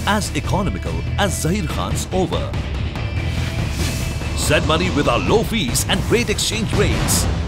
as economical as Zaheer Khan's over. Send money with our low fees and great exchange rates.